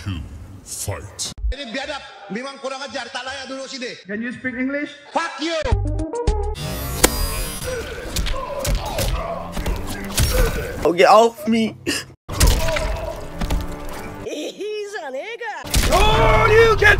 2, fight. Ini biadab, memang kurang ajar, tak layak duduk sini. Can you speak English? Fuck you! Oh, get off me! He's a nigga. Oh, you can!